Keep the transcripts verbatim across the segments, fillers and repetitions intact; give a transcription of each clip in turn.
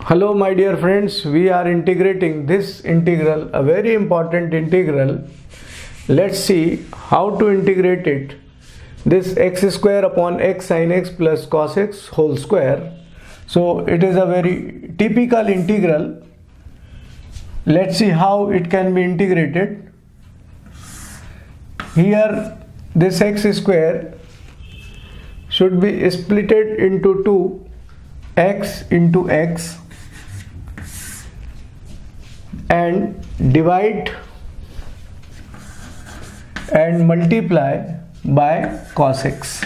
Hello my dear friends, we are integrating this integral, a very important integral. Let's see how to integrate it. This x square upon x sin x plus cos x whole square. So it is a very typical integral. Let's see how it can be integrated. Here this x square should be splitted into two, x into x, and divide and multiply by cos x,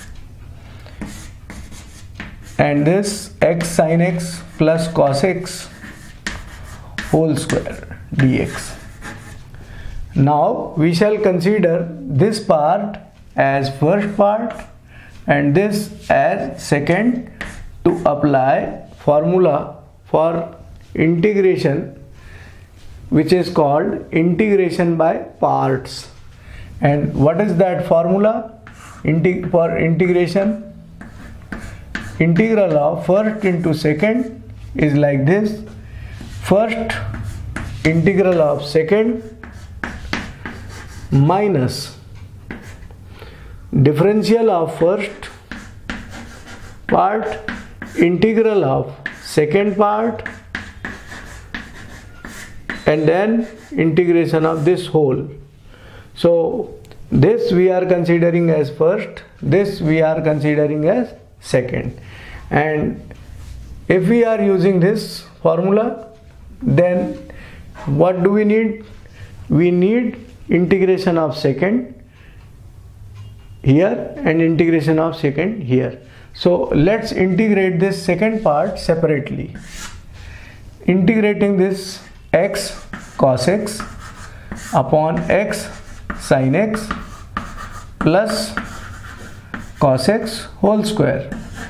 and this x sin x plus cos x whole square dx. Now we shall consider this part as first part and this as second to apply formula for integration, which is called integration by parts. And what is that formula? Integ for integration, integral of first into second is like this. First integral of second minus differential of first part integral of second part, and then integration of this whole. So this we are considering as first, this we are considering as second. And if we are using this formula, then what do we need? We need integration of second here and integration of second here. So let's integrate this second part separately. Integrating this x cos x upon x sin x plus cos x whole square.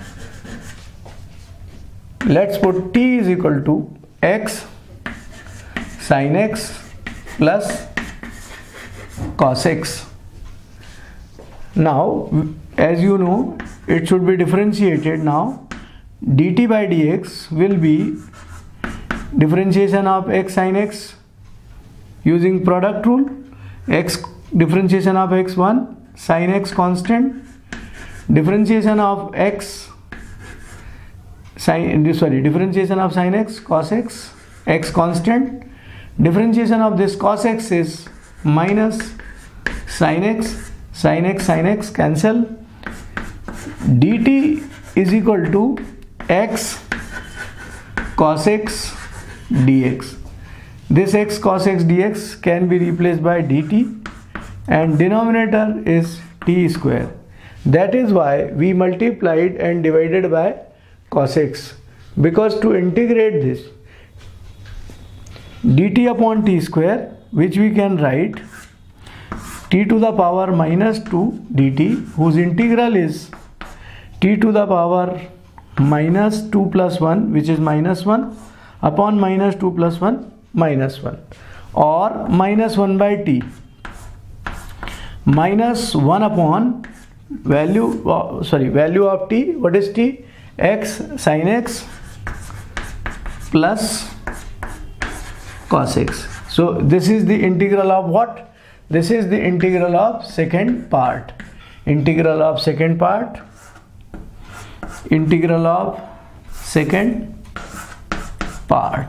Let's put t is equal to x sin x plus cos x. Now as you know, it should be differentiated. Now dt by dx will be differentiation of x sin x using product rule, x differentiation of x one, sin x constant, differentiation of x sin sorry differentiation of sin x cos x, x constant, differentiation of this cos x is minus sin x, sin x sin x cancel, dt is equal to x cos x dx. This x cos x dx can be replaced by dt, and denominator is t square. That is why we multiplied and divided by cos x, because to integrate this dt upon t square, which we can write t to the power minus two dt, whose integral is t to the power minus two plus one, which is minus one, upon minus two plus one minus one, or minus one by t, minus one upon value uh, sorry value of t. What is t? X sin x plus cos x. So this is the integral of what? This is the integral of second part. Integral of second part. Integral of second part.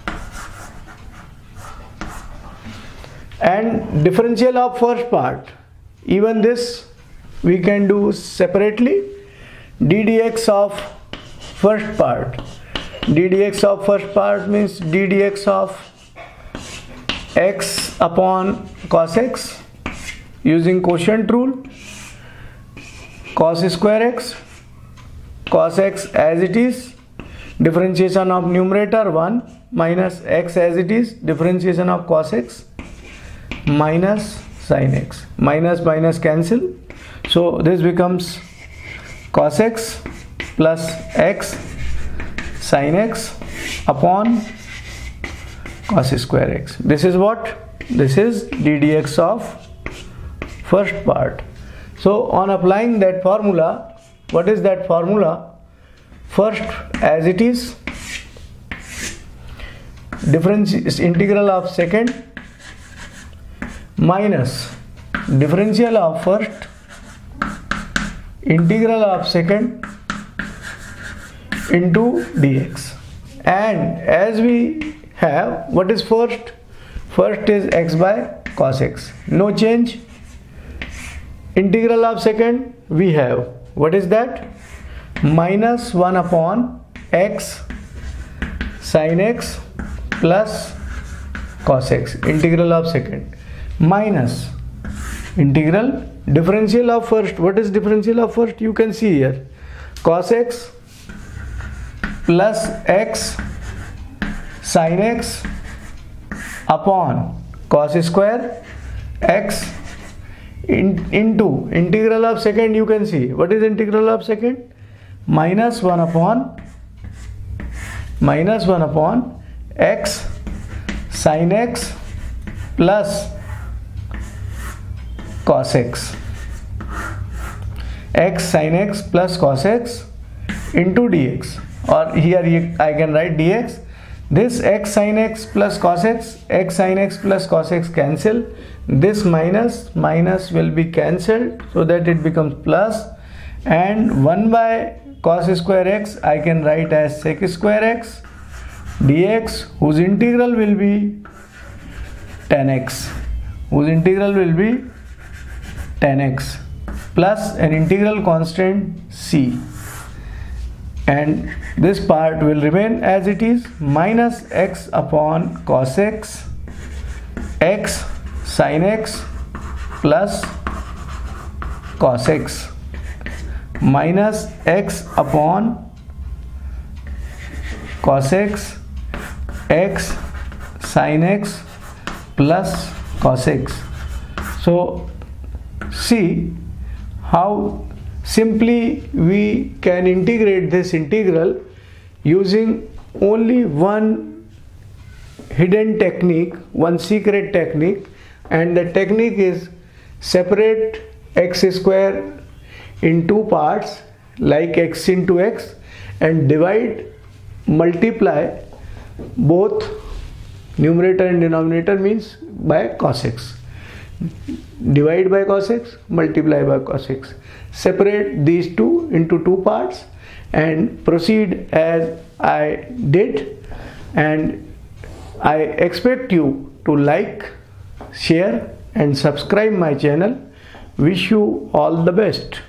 And differential of first part. Even this we can do separately. D dx of first part. D dx of first part means d dx of x upon cos x using quotient rule, cos square x, cos x as it is, differentiation of numerator one, minus x as it is, differentiation of cos x, minus sin x, minus minus cancel. So this becomes cos x plus x sin x upon cos square x. This is what? This is d dx of first part. So on applying that formula, what is that formula? First as it is difference integral of second minus differential of first integral of second into dx. And as we have, what is first? First is x by cos x, no change. Integral of second we have, what is that? Minus one upon x sin x plus cos x, integral of second, minus integral differential of first. What is differential of first? You can see here, cos x plus x sin x upon cos square x in, into integral of second. You can see, what is integral of second? Minus one upon minus one upon x sin x plus cos x, x sin x plus cos x into dx, or here I can write dx. This x sin x plus cos x, x sin x plus cos x cancel. This minus minus will be cancelled, so that it becomes plus, and one by cos square x I can write as sec square x dx, whose integral will be tan x, whose integral will be tan x plus an integral constant c, and this part will remain as it is, minus x upon cos x, x sin x plus cos x, minus x upon cos x, x sin x plus cos x. So see how simply we can integrate this integral using only one hidden technique, one secret technique, and the technique is separate x square in two parts like x into x and divide, multiply both numerator and denominator, means by cos x. Divide by cos x, multiply by cos x. Separate these two into two parts and proceed as I did, and I expect you to like, share and subscribe my channel. Wish you all the best.